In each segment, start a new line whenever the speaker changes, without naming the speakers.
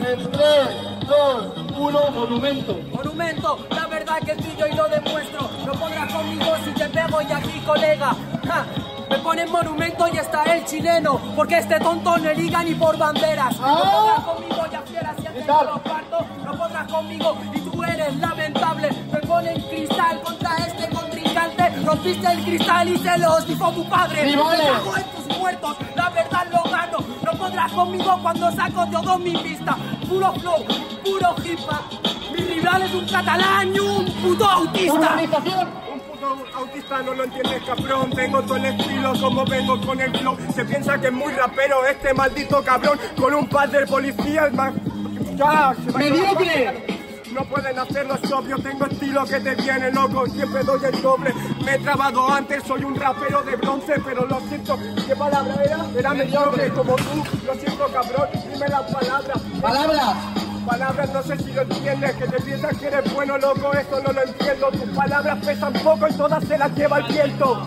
En 3, 2, 1, monumento.
Monumento, la verdad que sí yo y lo demuestro. No podrás conmigo si te pego y aquí, colega. Ja, me ponen monumento y está el chileno, porque este tonto no liga ni por banderas. No podrás conmigo, ya fieras, si antes lo parto. No podrás conmigo y tú eres lamentable. Me ponen cristal contra este contrincante. Rompiste el cristal y se los dijo tu padre.
Sí, vale.
Me cago en tus muertos, la verdad lo gano. No podrás conmigo cuando saco todo mi pista. Puro flow, puro hip hop. Mi rival es un catalán y un puto autista.
Organización.
Autista no lo entiendes, cabrón. Tengo todo el estilo como vengo con el flow. Se piensa que es muy rapero este maldito cabrón. Con un par de policías más. ¡Ya!
¡Mediocre!
No pueden hacerlo, es obvio. Tengo estilo que te viene loco. Siempre doy el doble. Me he trabado antes, soy un rapero de bronce. Pero lo siento, ¿qué palabra era? Era mediocre como tú. Lo siento, cabrón. Dime las palabras.
Palabras.
Palabras, no sé si lo entiendes, que te piensas que eres bueno, loco, eso no lo entiendo. Tus palabras pesan poco y todas se las lleva el viento.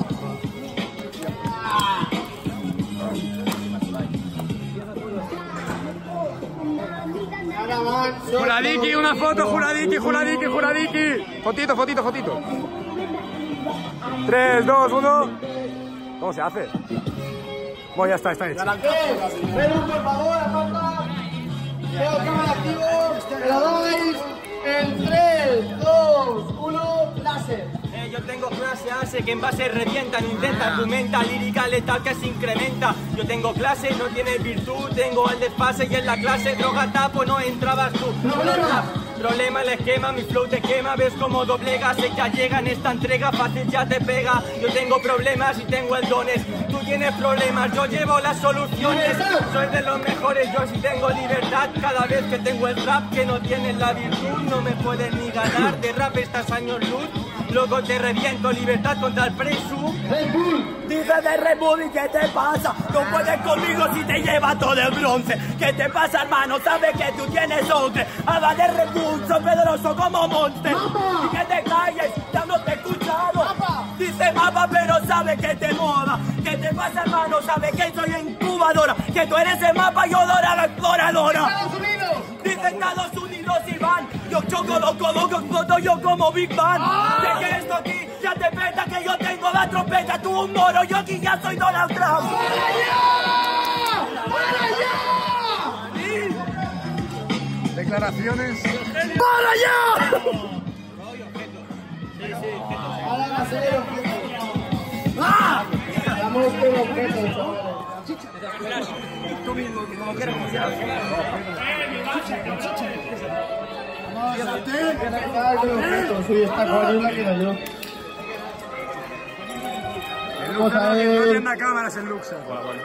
Juradiki, una foto, Juradiki. Fotito. 3, 2, 1. ¿Cómo se hace? Bueno, ya está hecho.
Perú, por favor, aparta. Veo cámara activo. Me lo dais en 3, 2, 1, láser.
Yo tengo clase hace que en base revientan, intenta argumenta, lírica letal que se incrementa. Yo tengo clase, no tiene virtud, tengo el desfase y en la clase droga tapo, no entrabas tú. Problema el esquema, mi flow te quema, ves como doblegas, ella llega en esta entrega, fácil ya te pega. Yo tengo problemas y tengo el dones, tú tienes problemas, yo llevo las soluciones. Soy de los mejores, yo sí tengo libertad, cada vez que tengo el rap que no tiene la virtud, no me puedes ni ganar, de rap estás años luz. Luego te reviento, libertad contra el preso. Dice de Red Bull y ¿qué te pasa? No puedes conmigo si te llevas todo de bronce. ¿Qué te pasa, hermano? Sabes que tú tienes once. Haga de Red Bull, soy poderoso como monte. Y que te calles, ya no te he escuchado. Dice mapa, pero sabe que te moda. ¿Qué te pasa, hermano? Sabes que soy incubadora. Que tú eres el mapa, yo dorada exploradora.
¡Estados Unidos!
Dice Estados Unidos y van. Yo choco los codos, exploto yo como Big Bang. Sé que esto aquí ya te peta, que yo tengo la trompeta. Tú un moro, yo aquí ya soy Donald Trump.
¡Para allá!
Declaraciones.
¡Para allá! Para hacer objeto. ¡Ah! Damos el objeto, chavales.
Tú mismo, como quieras.
Sí, esta cuadrilla que yo. Vamos a ver.
No tiene cámaras en Luxor.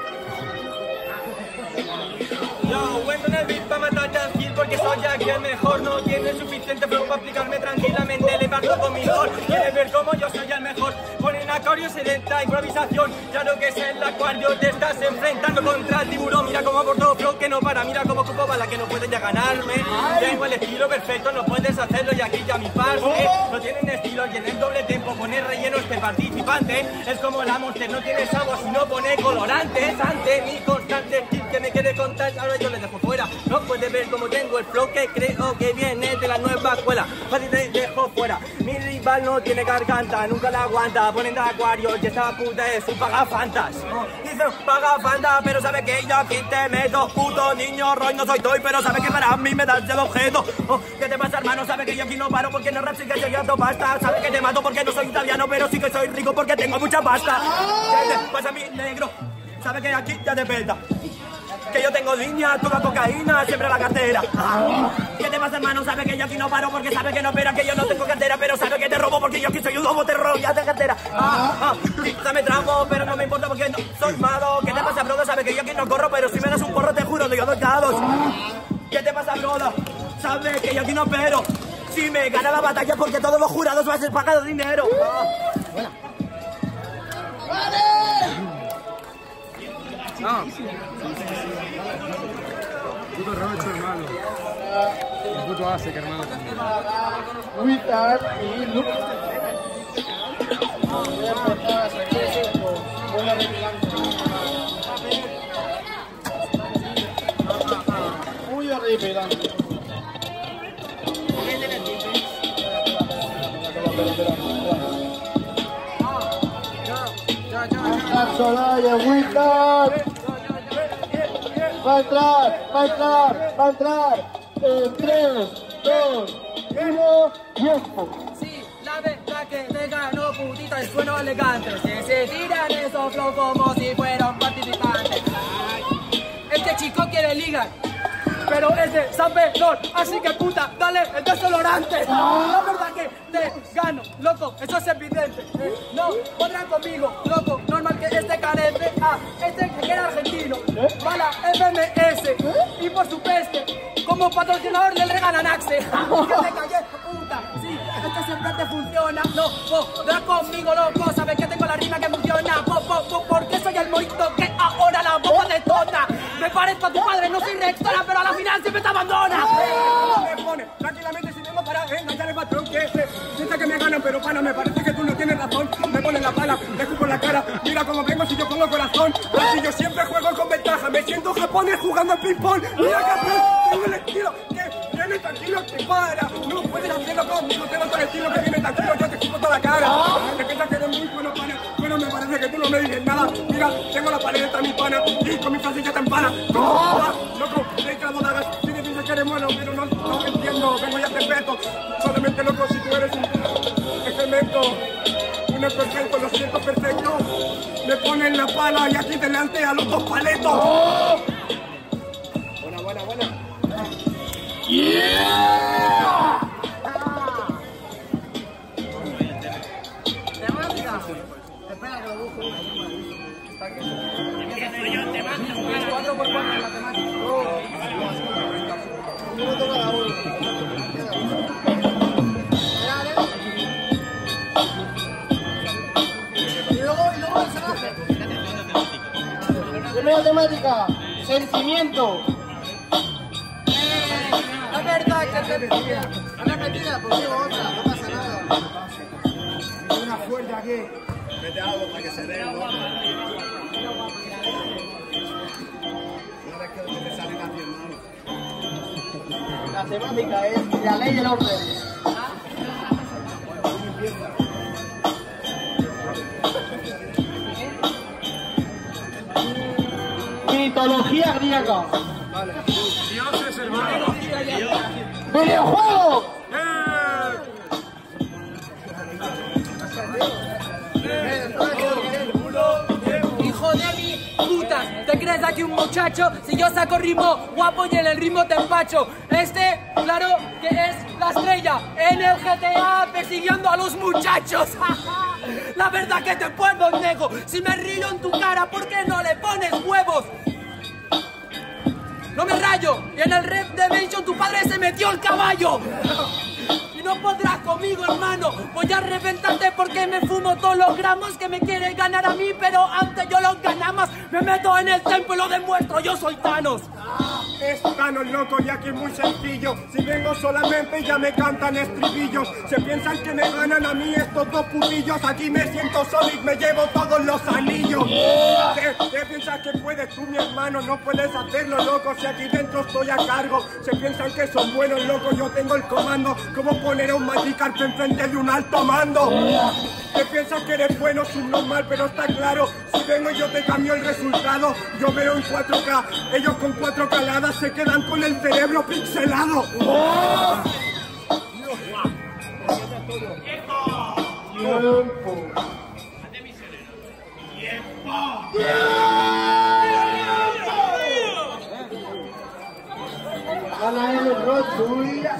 Yo cuento en el beat pa' matarte al kill porque soy aquí el mejor. No tiene suficiente flow para aplicarme tranquilamente. Le paso con mi gol. Quieres ver cómo yo soy el mejor. Ponen acordio, sedenta, improvisación. Claro que es el acuario. Te estás enfrentando contra el tiburón. Mira cómo abordo flow que no para. Mira cómo ocupo bala que no puedes ya ganarme. Tengo el estilo perfecto, no puedes hacerlo. Y aquí ya mi parce. No tienen estilo y en el doble tempo poner relleno este participante. Es como la Monster, no tiene sabor si no pone colorantes. Ante mi constante skill que me quiere contar. Ahora yo le dejo fuera. No puedes ver cómo tengo el flow que creo que viene de la nueva escuela. Fácil te dejo fuera. Mi rival no tiene garganta, nunca la aguanta. Ponen de acuario y esta puta es un pagafantas. Dice pagafanta, pero sabe que yo aquí te meto. Puto niño Roy, no soy toy, pero sabe que para mí me das el objeto. ¿Qué te pasa, hermano? Sabe que yo aquí no paro porque no rap sigue llegando pasta. Sabe que te mato porque no soy italiano, pero sí que soy rico porque tengo mucha pasta. ¿Qué te pasa, mi negro? Sabe que aquí ya te peta. Que yo tengo línea, toda cocaína, siempre en la cartera. ¿Qué te pasa, hermano? Sabe que yo aquí no paro porque sabe que no espera, que yo no tengo cartera, pero sabe que te robo porque yo aquí soy un lobo, te robo ya de cartera. Me tramo, pero no me importa porque no soy malo. ¿Qué te pasa, broda? Sabe que yo aquí no corro, pero si me das un porro te juro que yo doy dados. ¿Qué te pasa, broda? Sabe que yo aquí no espero. Si me gana la batalla porque todos los jurados van a ser pagados dinero.
No. Puto Rocho, hermano. El puto Asek, hermano, también.
Wizard y Luke. Voy a empezar a sacar eso con bola de blanco. Muy arriba. tripe, dale. Solaya, Wilton. Va a entrar. En 3, 2, 1, tiempo.
Sí, la verdad que te ganó putita el sueno elegante. Que se tiran esos flow como si fueran participantes. Este chico quiere ligar, pero es de San Benor, así que puta, dale el desodorante. La verdad que te gano, loco, eso es evidente. No podrán conmigo, loco, normal que este carente. Este que era argentino, mala FMS. Y por su peste, como patrocinador le regalan Axe. Que te callé, puta, sí, esto siempre te funciona. No podrás conmigo, loco, sabes que tengo la rima que funciona. Porque soy el morito que ahora la boca detona. Me parezco a tu padre, no soy rectora, pero a la final siempre te abandona.
Me pone tranquilamente sin tiempo para engañar al patrón que sienta que me ganan, pero pana, me parece que tú no tienes razón. Me ponen la pala, me escupo la cara, mira cómo vengo si yo pongo corazón. Así yo siempre juego con ventaja, me siento japonés jugando al ping-pong. Mira campeón, tengo el estilo que viene tranquilo, te para. No puedes hacerlo conmigo, tengo todo el estilo que viene tranquilo, yo te escupo toda la cara. Te piensas que eres muy bueno, pana, bueno, me parece que tú no me dices nada. Mira, tengo la paleta, mi pana, y con mi frase ya te empana. Loco, te clavo dagas, si me dices que eres bueno, pero no entiendo, vengo ya te respeto. Solamente loco si tú eres un excremento, un perfecto, lo siento perfecto. Me ponen la pala y aquí delante a los dos paletos. Buena.
Yeah.
Temática. Espera que lo busco. Está aquí. 4x4 en la temática.
Un minuto cada uno. Y luego el personaje. Primera temática, sentimiento.
La verdad que te
Repetida, pues digo otra, no pasa nada.
Hay una fuerza aquí. Mete algo para que se dé. Una vez que te salen las 10 manos.
La temática es la ley del orden. Mitología griega.
Vale. Dioses, hermano.
¡Videojuegos!
hijo de mi puta, ¿te crees aquí un muchacho? Si yo saco ritmo guapo y en el ritmo te empacho. Claro que es la estrella en el GTA persiguiendo a los muchachos. La verdad que te puedo nego. Si me río en tu cara, ¿por qué no le pones huevos? No me rayo, y en el Rep Dimension tu padre se metió el caballo. Y no podrás conmigo, hermano. Voy a reventarte porque me fumo todos los gramos que me quiere ganar a mí, pero antes yo los ganamos. Me meto en el templo y lo demuestro, yo soy Thanos.
Es Thanos, loco, y aquí es muy sencillo. Si vengo solamente ya me cantan estribillos. Se piensan que me ganan a mí estos dos putillos. Aquí me siento solo y me llevo todos los anillos. ¿Qué piensas que puedes tú, mi hermano? No puedes hacerlo, loco, si aquí dentro estoy a cargo. Se piensan que son buenos, loco, yo tengo el comando. Como poner a un Magikarp enfrente de un alto mando. ¿Qué piensas que eres bueno, subnormal? Pero está claro, si vengo yo te cambio el resultado. Yo veo en 4K, ellos con 4 caladas se quedan con el cerebro pixelado.
Gana el Rotuya.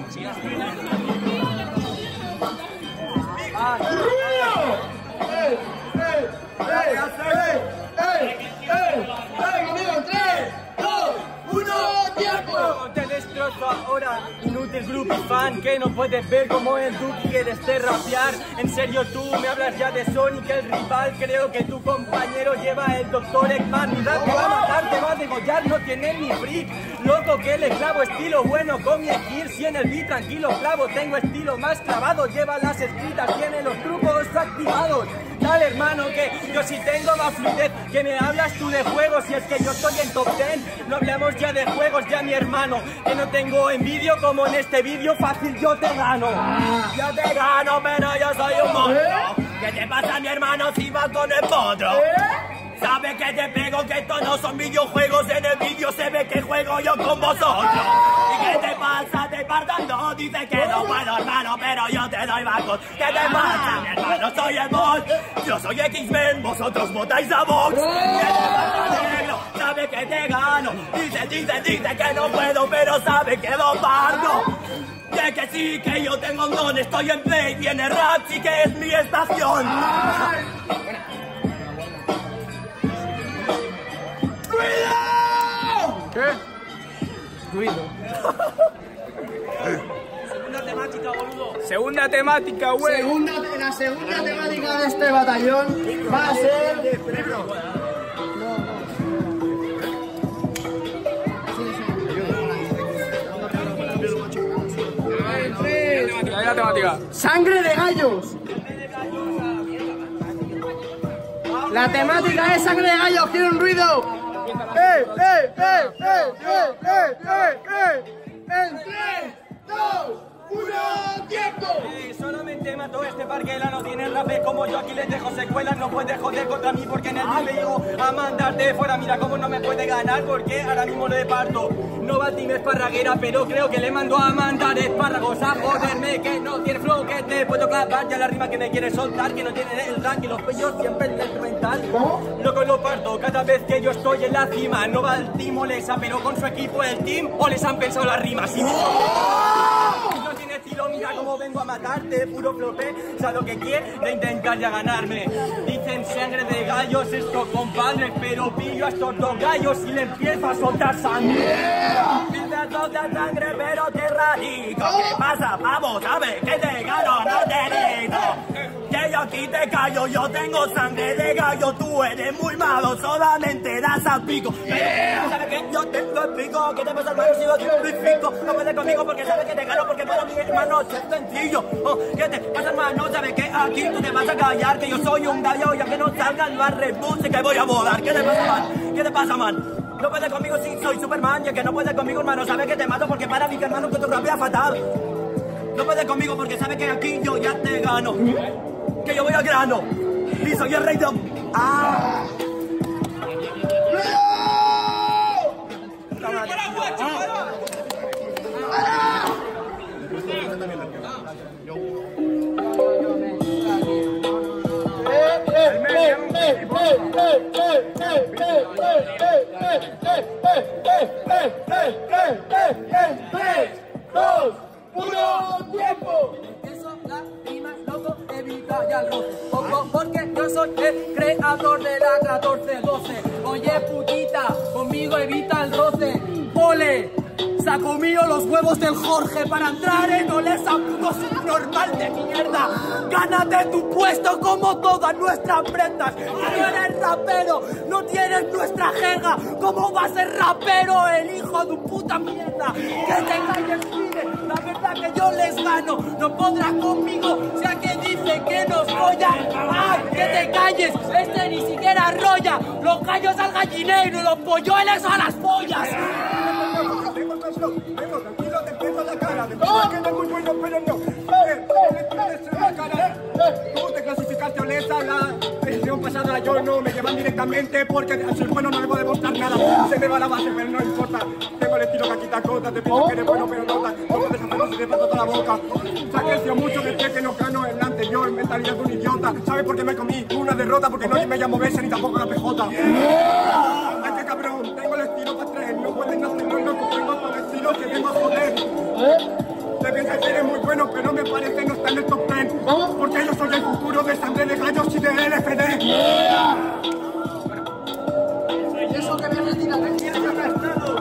Te destrozo ahora, inútil groupie fan, que no puedes ver como el Duki quieres rapear. En serio tú me hablas ya de Sonic, el rival. Creo que tu compañero lleva el Dr. Eggman. Mi rap te va a matar, te va a degollar, no tiene ni freak. Loco que le clavo estilo bueno con mi gear. Si en el beat tranquilo clavo, tengo estilo más clavado. Lleva las escritas, tiene los trucos activados. igual, hermano, que yo sí tengo más fluidez. Que me hablas tú de juegos, si es que yo estoy en top 10. No hablamos ya de juegos, ya mi hermano. Que no tengo envidio como en este vídeo, fácil yo te gano. Yo te gano, pero yo soy un monstruo. ¿Qué te pasa, mi hermano, si vas con el potro? ¿Sabes que te pego? Que estos no son videojuegos. En el vídeo se ve que juego yo con vosotros. ¿Y qué te pasa? Te partan dos. Dice que no puedo, hermano, pero yo te doy bajos. ¿Qué te pasa, mi hermano? Soy el boss. Yo soy X-Men, vosotros votáis a Vox. ¿Qué te pasa, negro? ¿Sabes que te gano? Dice que no puedo, pero sabe que lo parto. Que sí, que yo tengo un don. Estoy en play, viene Ratchi, que es mi estación.
¿Qué?
Ruido. Segunda temática, boludo.
Segunda temática, güey.
La segunda temática de este batallón va a ser...
La temática.
¡Sangre de gallos! La temática es sangre de gallos, quiero un ruido. En 3, 2, 1, tiempo.
Solamente mató este parguela, no tiene rapé como yo, aquí les dejo secuelas. No puedes joder contra mí porque en el team me llego a mandarte fuera. Mira cómo no me puede ganar porque ahora mismo lo parto. No va al team esparraguera, pero creo que le mando a mandar espárragos a joderme. Que no tiene flow, que te puedo clavar ya la rima que me quiere soltar. Que no tiene el rank y los cuellos siempre en el instrumental. Loco lo parto cada vez que yo estoy en la cima. No va al team Olesa, pero con su equipo el team o les han pensado las rimas. Y no tiene estilo, mira cómo vengo a matarte. Puro flope, sabes lo que quiere de intentar ya ganarme. Dicen sangre de gallos estos compadres, pero pillo a estos dos gallos y le empiezo a soltar sangre. Dices soltar sangre, pero te radico. ¿Qué pasa, pavo? ¿Sabes que te gano? No te grito. Que yo aquí te callo, yo tengo sangre de gallo. Tú eres muy malo, solamente das al pico. ¿Sabes qué? Yo te lo explico. ¿Qué te pasa, hermano? Si yo te amplifico. No puedes conmigo porque sabes que te gano, porque para mí, hermano, es sencillo. ¿Qué te pasa, hermano? ¿Sabes que aquí tú te vas a callar? Que yo soy un gallo y aunque no salgan más rebus, que voy a volar. ¿Qué te pasa, man? ¿Qué te pasa, man? No puedes conmigo si soy Superman, y el que no puede conmigo, hermano, sabe que te mato porque para mí, que hermano, que tu rapea fatal. No puedes conmigo porque sabe que aquí yo ya te gano. Que yo voy al grano y soy el rey de...
Porque yo soy el creador de la 1412. Oye, putita, conmigo evita el roce. Ole, saco mío los huevos del Jorge para entrar en Olesa, puto subnormal de mierda. Gánate tu puesto como todas nuestras prendas. No eres rapero, no tienes nuestra jerga. ¿Cómo va a ser rapero el hijo de puta mierda? Que te calles, pide, la verdad que yo les gano. No podrás conmigo, ya que dice que nos follan. ¡Ay, que te calles! Este ni siquiera rolla. Los gallos al gallinero y los polluelos a las pollas.
Vengo, tranquilo, te pego la cara. De verdad que no es muy bueno, pero no. La cara. Tú te clasificaste Olesa, la edición pasada yo no me llevan directamente porque al ser bueno no debo demostrar nada. Se me va la base, pero no importa. Tengo el estilo que quita cosas, te pienso que eres bueno, pero no puedes hacerlo si te paso toda la boca. Se ha crecido mucho desde que no gano en la anterior mentalidad de un idiota. ¿Sabes por qué me comí una derrota? Porque no me llamo Besser ni tampoco la PJ. Ay, qué cabrón, tengo el estilo para tres. No pueden hacerlo, no tengo todo el estilo que vengo a joder. Te piensas que eres muy bueno, pero me parece no está en el top 10. Porque yo soy el futuro de sangre de gallos y de LFD.
Y eso que me retira, me tienes arrastrado.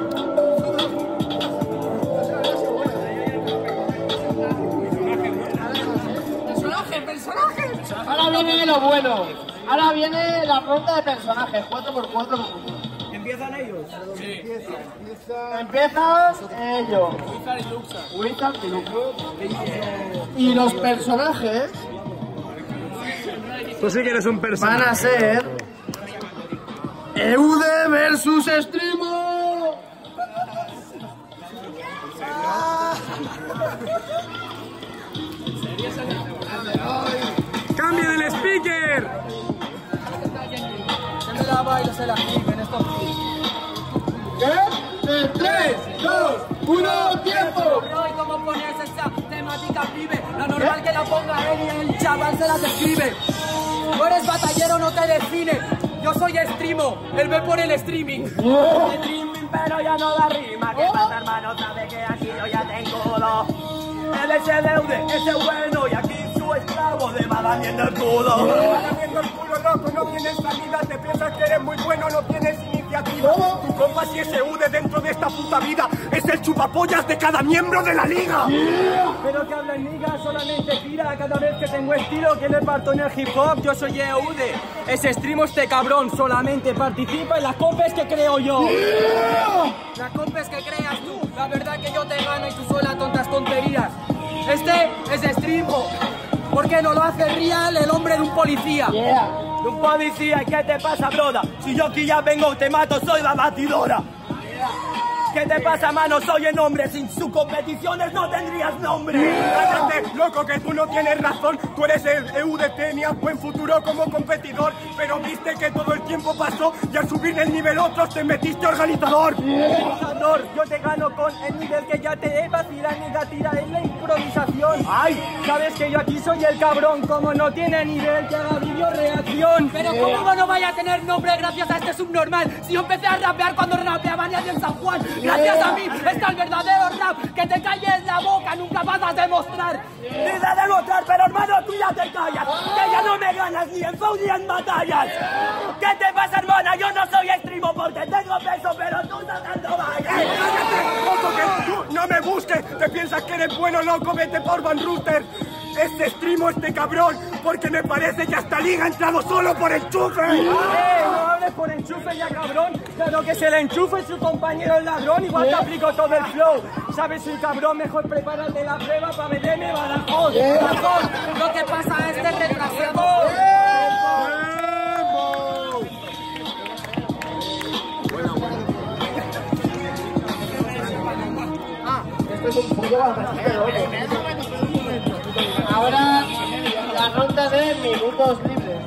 Personaje. Ahora viene lo bueno. Ahora viene la ronda de personajes, 4x4.
¿Empiezan ellos?
Sí. Empiezas ellos. Wizard y Luxa. Y los personajes
Tú sí que eres un personaje.
Van a ser Eude versus Extremo.
¡Cambien el speaker!
Se me la baila, se la en estos clips.
¿Qué? En 3, 2, 1, tiempo.
Hoy cómo pones esa temática, pibe. Lo normal que la ponga él y el chaval se las escribe. No eres batallero, no te define. Yo soy Extremo, él ve por el streaming.
Streaming, pero ya no da rima. ¿Qué pasa, hermano? Sabe que aquí yo ya tengo dos. Él es el Eude, ese bueno, y aquí su esclavo le va dando el culo.
Va dando el culo, loco, no tienes salida. Te piensas que eres muy bueno, no tienes iniciativa. Tu compa si ese Eude dentro de esta puta vida es el chupapollas de cada miembro de la liga.
Pero que habla en liga, solamente tira cada vez que tengo estilo que le parto en el hip hop. Yo soy Eude, ese Extremo, este cabrón solamente participa en las compes que creo yo.
Las compes que creas tú, la verdad que yo te gano y tú solas tontas tonterías. Este es Extremo, porque no lo hace real el hombre de un policía.
De un policía, ¿qué te pasa, broda? Si yo aquí ya vengo, te mato, soy la batidora. ¿Qué te pasa, mano? Soy el hombre, sin sus competiciones no tendrías nombre.
Cállate, loco, que tú no tienes razón. Tú eres el Eude, tenías buen futuro como competidor, pero viste que todo el tiempo pasó y al subir el nivel otros te metiste organizador.
Organizador, yo te gano con el nivel que ya te he vacilado, negativa en la improvisación. Ay, sabes que yo aquí soy el cabrón, como no tiene nivel que haga vídeo reacción.
Pero cómo no vaya a tener nombre gracias a este subnormal. Si yo empecé a rapear cuando rapeaba nadie en San Juan. Gracias a mí está el verdadero rap. Que te calles la boca, nunca vas a demostrar.
Dice demostrar, pero hermano, tú ya te callas. Que ya no me ganas ni en flow ni en batallas. ¿Qué te pasa, hermana? Yo no soy Extremo porque tengo peso, pero tú sacando vallas.
Cállate, loco, que tú no me busques. Te piensas que eres bueno, loco, vete por Van Rooster. Este Extremo, este cabrón, porque me parece que hasta Liga ha entrado solo por enchufe.
No hables por enchufe ya, cabrón. Claro que se le enchufe su compañero el ladrón. Igual te aplico todo el flow. ¿Sabes, soy cabrón? Mejor prepárate la prueba para venderme Badajoz.
Badajoz, lo que pasa es que retrasemos.
Esto es un poco bastante loco. Ahora la ronda de minutos libres.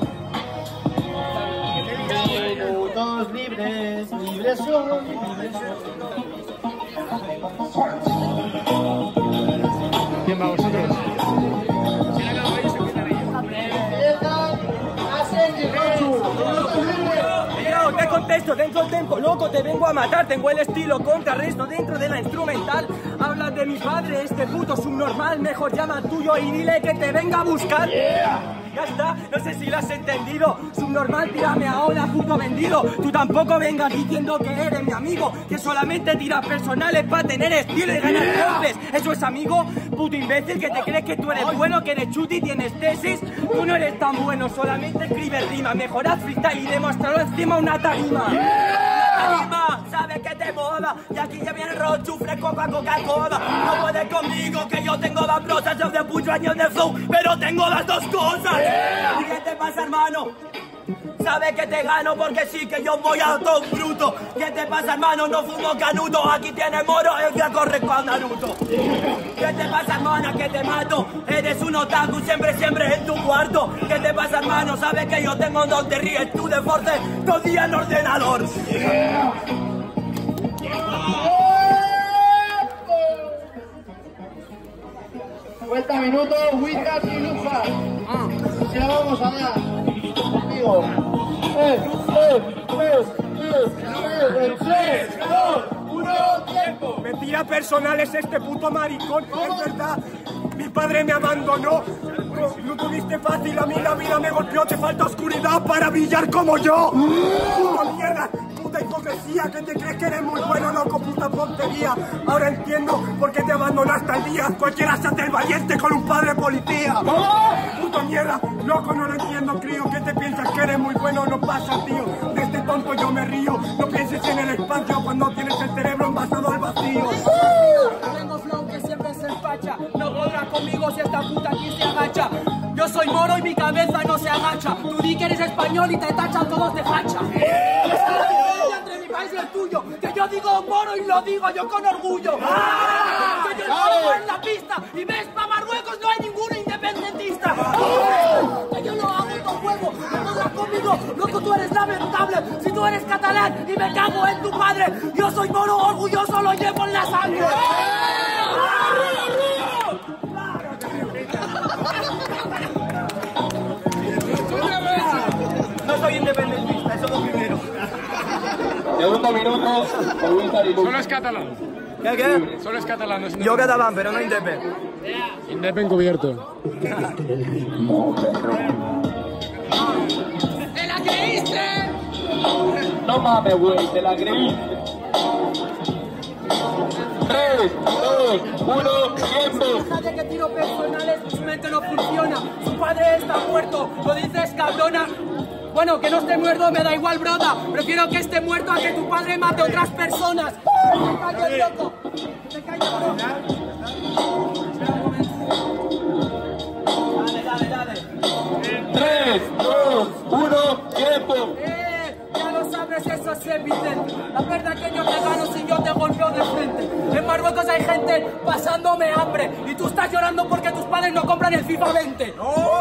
Minutos libres, libres son, libres son.
¿Quién va, vosotros?
Yo te contesto dentro del tempo, loco, te vengo a matar. Tengo el estilo contrarresto dentro de la instrumental. Hablas de mi padre, este puto subnormal. Mejor llama al tuyo y dile que te venga a buscar. Ya está, no sé si lo has entendido. Subnormal, tírame ahora, puto vendido. Tú tampoco vengas diciendo que eres mi amigo, que solamente tiras personales para tener estilo y ganar golpes. Eso es amigo, puto imbécil, que te crees que tú eres bueno, que eres chuti y tienes tesis. Tú no eres tan bueno, solamente escribes rima. Mejor haz freestyle y demostrarlo encima una tarima. Tarima, sabes que te moda. Y aquí ya viene Rochu, fresco pa' Coca-Cola. No puedes conmigo, que yo tengo las prosas. Yo de muchos años de flow, pero tengo las dos cosas. ¿Y qué te pasa, hermano? Sabes que te gano porque sí que yo voy a todo bruto. ¿Qué te pasa, hermano? No fumo canuto. Aquí tienes moro, el que corre con Naruto. ¿Qué te pasa, hermana? Que te mato. Eres un otaku, siempre en tu cuarto. ¿Qué te pasa, hermano? Sabes que yo tengo un don, te ríes tú de force todo día en ordenador.
Vuelta minuto, Wicca y Lufa. Se la vamos a dar. Conmigo. 3, 2, 1, tiempo.
Mentira personal es este puto maricón, es verdad. Mi padre me abandonó. No tuviste fácil, a mí la vida me golpeó. Te falta oscuridad para brillar como yo. Puto mierda, puta hipocresía. Que te crees que eres muy bueno, loco, puta tontería. Ahora entiendo por qué te abandonaste al día. Cualquiera se hace el valiente con un padre policía. Puto mierda, loco, no lo entiendo, crío. ¿Qué te piensas que eres muy bueno? No pasa, tío. De este tonto yo me río. No pienses en el espacio cuando tienes el cerebro envasado al vacío.
Tengo flow que siempre se empacha. No podrás conmigo si esta puta aquí se agacha. Yo soy moro y mi cabeza no se agacha. facha. Tú di que eres español y te tachan todos de facha. Es la diferencia entre mi país y el tuyo. Que yo digo moro y lo digo yo con orgullo. Que yo moro en la pista y ves pa' Marruecos no hay ninguno independentista. Que yo lo hago con huevo. No podrás conmigo, loco, tú eres lamentable. Si tú eres catalán y me cago en tu padre, yo soy moro orgulloso, lo llevo en la sangre.
No soy independentista, eso es lo primero.
Segundo minuto, comienza el
Solo es catalán.
¿Qué?
Solo es catalán. No es
Yo catalán, pero no independ.
Indep encubierto.
¡Te la creíste!
No mames, güey, te la creíste. 3, 2, 1, tiempo.
Nadie que tiro personales, su mente no funciona. Su padre está muerto, lo dices cabrona. Bueno, que no esté muerto me da igual, broda. Prefiero que esté muerto a que tu padre mate a otras personas. ¡Me calles, loco! ¡Me calles, bro! Dale.
3, 2, 1, tiempo.
Ya lo sabes, eso es evidente. La verdad que yo te gano si yo te golpeo de frente. En Marruecos hay gente pasándome hambre y tú estás llorando porque tus padres no compran el FIFA 20.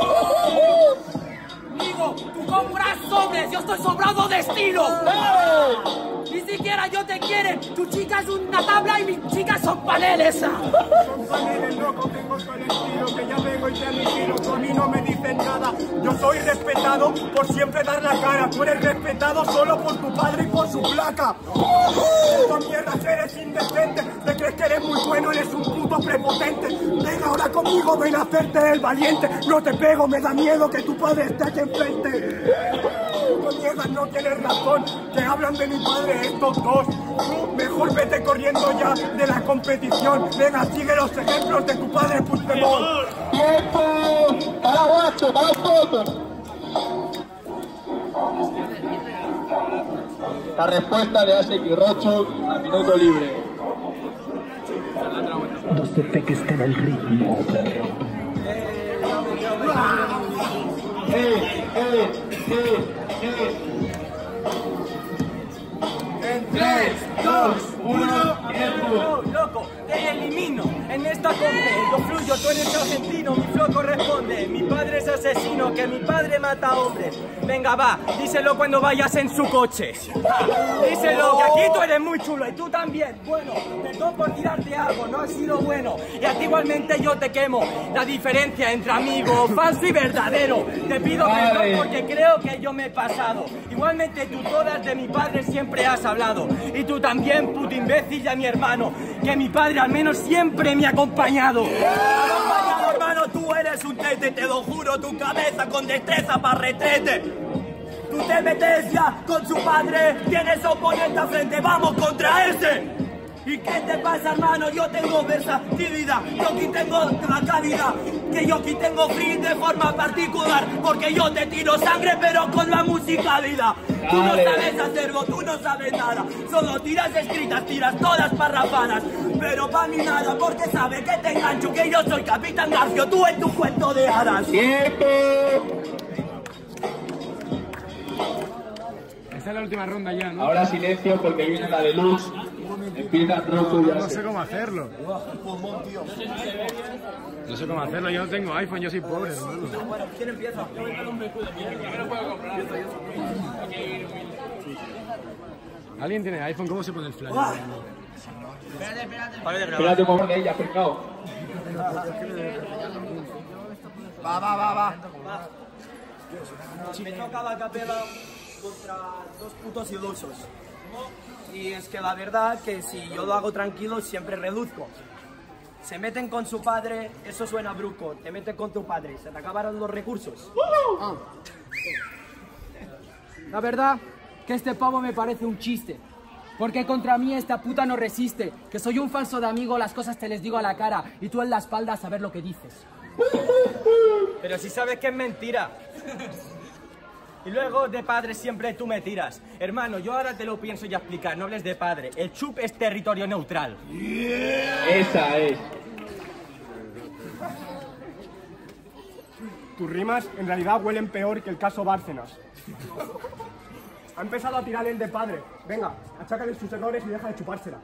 Amigo, tú compras sobres, yo estoy sobrado de estilo. Ni siquiera yo te quieren. Tu chica es una tabla y mis chicas son paneles.
Son paneles, loco, tengo todo el estilo, que ya vengo y te aniquilo, tú a mí no me dicen nada. Yo soy respetado por siempre dar la cara, tú eres respetado solo por tu padre y por su placa. Esta mierda, eres indecente, te crees que eres muy bueno, eres un puto prepotente. Ven ahora conmigo, ven a hacerte el valiente. No te pego, me da miedo que tu padre esté aquí enfrente. Con mierda, no tienes razón, que hablan de mi padre estos dos. Tú mejor vete corriendo ya de la competición. Venga, sigue los ejemplos de tu padre Puigdemont.
Tiempo. Para guacho, para foto. La respuesta de Asek y Rocho a minuto libre.
No se te que esté en el ritmo, perro.
En 3, 2, 1, tiempo. Loco, te elimino en esta compe. Yo fluyo, tú eres argentino, mi flow corresponde. Mi padre es asesino, que mi padre mata hombres. Venga, va, díselo cuando vayas en su coche. Díselo, que aquí tú eres muy chulo y tú también. Bueno, perdón por tirarte algo, no ha sido bueno. Y a ti igualmente yo te quemo. La diferencia entre amigo, falso y verdadero. Te pido perdón porque creo que yo me he pasado. Igualmente tú todas de mi padre siempre has hablado. Y tú también, puto imbécil, y a mi hermano. Que mi padre al menos siempre me ha acompañado. Acompañado, hermano, tú eres un tete, te lo juro, tu cabeza con destreza para retrete. Tú te metes ya con su padre, tienes oponente al frente, vamos contra ese. ¿Y qué te pasa, hermano? Yo tengo versatilidad, yo aquí tengo la calidad, que yo aquí tengo free de forma particular, porque yo te tiro sangre pero con la musicalidad. Tú no sabes hacerlo, tú no sabes nada, solo tiras escritas, tiras todas parrafanas, pero para mí nada, porque sabe que te engancho, que yo soy Capitán Garfio, tú en tu cuento de hadas.
¡Tiempo!
Esta es la última ronda ya, ¿no?
Ahora silencio porque viene la deluxe. Empieza Rojo y
No sé cómo hacerlo. No sé cómo hacerlo, yo no tengo iPhone, yo soy pobre, hermano.
¿Quién empieza?
¿Alguien tiene iPhone? ¿Cómo se pone el flash?
Espérate un momento, ya pescado.
Va.
Me toca la capela contra dos putos ilusos. Y es que la verdad que si yo lo hago tranquilo siempre reduzco. Se meten con su padre, eso suena bruco. Te meten con tu padre, se te acabaron los recursos.
La verdad que este pavo me parece un chiste. Porque contra mí esta puta no resiste. Que soy un falso de amigo, las cosas te les digo a la cara. Y tú en la espalda a saber lo que dices.
Pero si sabes que es mentira. Y luego de padre siempre tú me tiras. Hermano, yo ahora te lo pienso ya explicar, no hables de padre. El chup es territorio neutral.
Esa es.
tus rimas en realidad huelen peor que el caso Bárcenas. Ha empezado a tirar el de padre. Venga, achácale sus errores y deja de chupársela.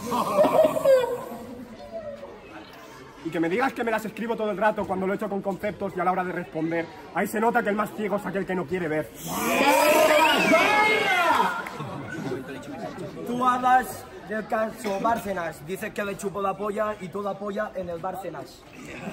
Y que me digas que me las escribo todo el rato cuando lo he hecho con conceptos y a la hora de responder. Ahí se nota que el más ciego es aquel que no quiere ver.
Tú hablas del caso Bárcenas. Dices que le chupo la polla y toda polla en el Bárcenas.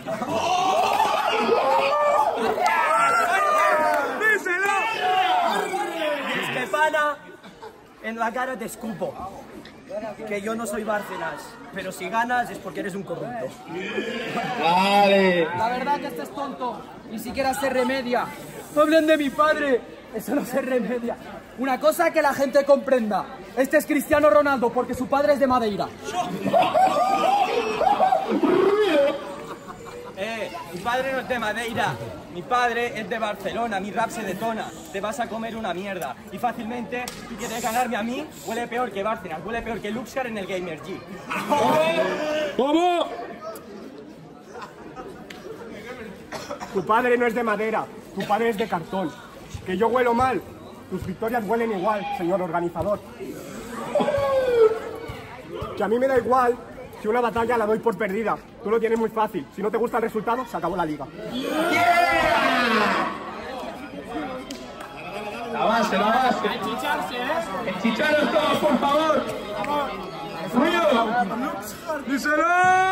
¡Díselo!
Es que pana, en la cara te escupo. Que yo no soy Bárcenas, pero si ganas es porque eres un corrupto.
Vale.
La verdad que este es tonto, ni siquiera se remedia. Hablen de mi padre, eso no se remedia. Una cosa que la gente comprenda, este es Cristiano Ronaldo porque su padre es de Madeira.
Mi padre no es de Madeira, mi padre es de Barcelona, mi rap se detona, te vas a comer una mierda. Y fácilmente, tú quieres ganarme a mí, huele peor que Bárcenas, huele peor que Luxar en el Gamer G.
¿Cómo?
Tu padre no es de madera, tu padre es de cartón. Que yo huelo mal, tus victorias huelen igual, señor organizador. Que a mí me da igual si una batalla la doy por perdida. Tú lo tienes muy fácil. Si no te gusta el resultado, se acabó la liga.
La base. Enchicharos todos, por favor. ¡Ruido!
¡Díselo!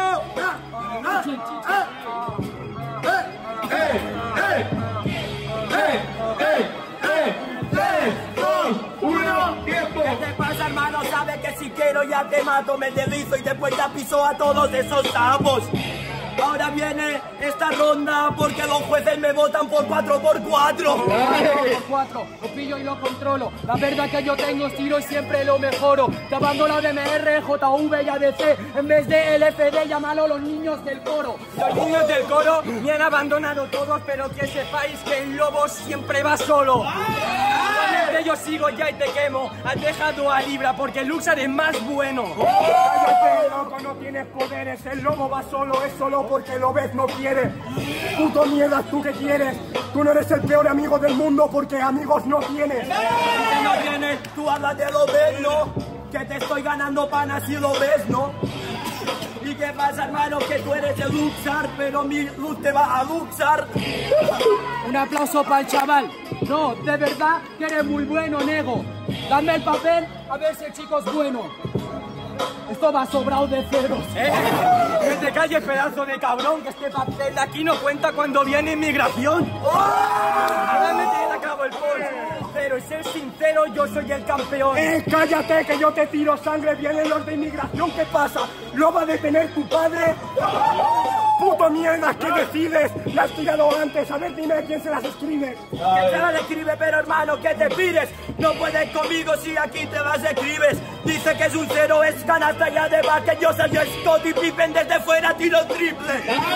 ¡Tiempo!
¿Qué te pasa, hermano? Sabes que si quiero ya te mato, me deslizo y después ya piso a todos esos sapos. Ahora viene esta ronda porque los jueces me votan por 4x4. 4x4, lo pillo y lo controlo. La verdad que yo tengo estilo y siempre lo mejoro. Grabando la DMR, JV y ADC. En vez de LFD, llámalo los niños del coro.
Los niños del coro me han abandonado todos, pero que sepáis que el lobo siempre va solo. Igualmente yo sigo ya y te quemo. Has dejado a Libra porque Luxar es más bueno.
Cállate, loco, no tienes poderes. El lobo va solo, es solo porque lo ves, no quiere. Puto mierda, ¿tú qué quieres? Tú no eres el peor amigo del mundo porque amigos no tienes.
Que no tienes, tú hablas de lo ves, ¿no? Que te estoy ganando pana si lo ves, ¿no? ¿Y qué pasa, hermano? Que tú eres de Luxar, pero mi luz te va a Luxar. Un aplauso para el chaval. No, de verdad que eres muy bueno, nego. Dame el papel a ver si el chico es bueno. Esto va sobrado de ceros.
Que te calles, pedazo de cabrón, que este papel de aquí no cuenta cuando viene inmigración. Ahora me te acabo el polvo. Pero ser sincero, yo soy el campeón.
Cállate, que yo te tiro sangre. Vienen los de inmigración, ¿qué pasa? ¿Lo va a detener tu padre? ¡Puto mierda! ¿Qué decides? La has tirado antes. A ver, dime quién se las escribe.
¿Quién se las escribe? Pero hermano, ¿qué te pides? No puedes conmigo si aquí te las escribes. Dice que es un cero, es canasta y además que yo soy Scott y Pippen desde fuera tiro triple.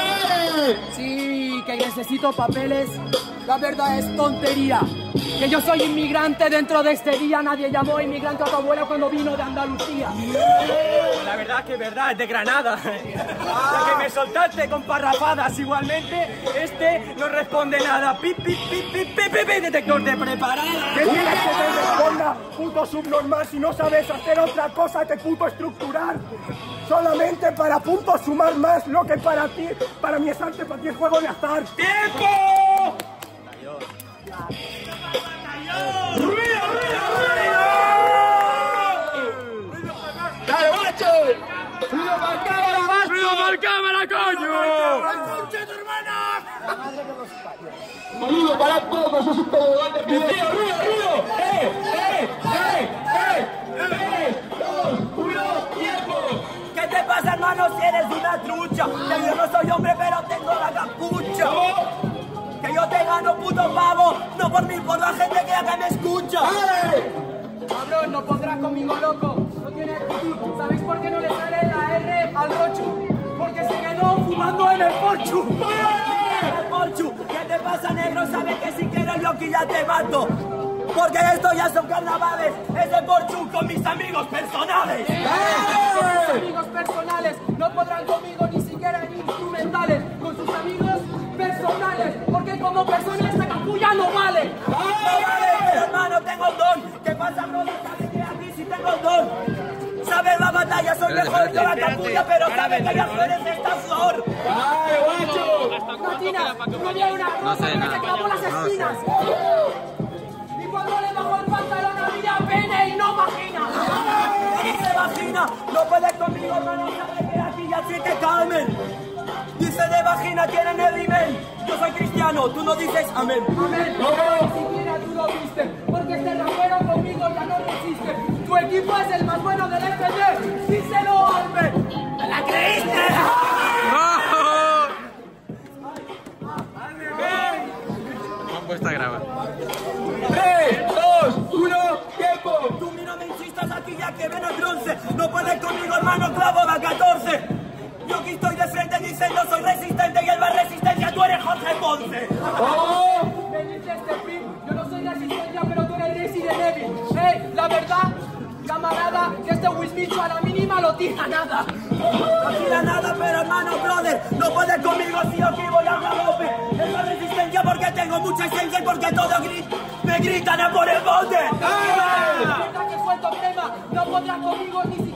Sí, que necesito papeles. La verdad es tontería. Que yo soy inmigrante dentro de este día. Nadie llamó inmigrante a tu abuela cuando vino de Andalucía.
La verdad que es verdad, es de Granada. La que me soltaste con parrafadas. Igualmente, este no responde nada. Pip, pip, pip, pip, pip, pip, detector de preparada.
¿Qué quieres que te responda, puto subnormal? Si no sabes hacer otra cosa que puto estructurar. Solamente para punto sumar más lo que para ti. Para mí es arte, para ti es juego de azar.
¡Tiempo!
¡Ruido! ¡Dale, macho! ¡Ruido para cámara, macho!
¡Ruido para cámara, coño!
¡Ruido para poco! ¡Eso es un pedo de ¡Ruido! ¡Ruido! ¡Eh! 2, 1, tiempo.
¿Qué te pasa, hermano, si eres una trucha? Que yo no soy hombre, pero tengo la capucha. Que yo te gano, puto pavo. No por mí, por la gente que acá me escucha. Cabrón, no podrás conmigo, loco. No tiene actitud. ¿Sabéis por qué no le sale la R al Rochu? Porque se quedó fumando en el Porchu. En el Porchu. ¿Qué te pasa, negro? Sabes que si quiero yo aquí ya te mato. Porque esto ya son carnavales. Es el Porchu con mis amigos personales. Mis amigos personales no podrán conmigo ni siquiera en instrumentales. Con sus amigos personales. Porque como
batalla soy mejor yo la capilla, pero sabe que ya flores esta flor.
¡Ay, guacho!
Martina, no había una rosa que se clavó las espinas. Y cuando le bajó el pantalón había pene y no vagina.
Dice vagina, no puedes conmigo, hermano, sabe que aquí ya sí te calmen. Dice de vagina tienen el email. Yo soy cristiano, tú no dices amén.
Amén. Ni siquiera tú lo viste, porque este rapero conmigo ya no resiste. Tu equipo es el más bueno del FD. Díselo, Albert. ¿Te la creíste?
Me han puesto a grabar.
3, 2, 1, tiempo.
Tú no me insistas aquí ya que ven el bronce. No puedes conmigo, hermano, clavo la 14. Yo aquí estoy de frente diciendo soy resistente y el más resistencia, tú eres Jorge Ponce.
¡Oh!
Me dices este pin, yo no soy resistencia, pero tú eres Resident Evil. La verdad, camarada, que este Wismicho a la mínima lo tira nada.
No tira nada, pero hermano, brother, no puedes conmigo si yo aquí voy a galope. Es la resistencia porque tengo mucha esencia y porque todos me gritan a por el bote.
Mientras que suelto tema, no podrás conmigo ni siquiera.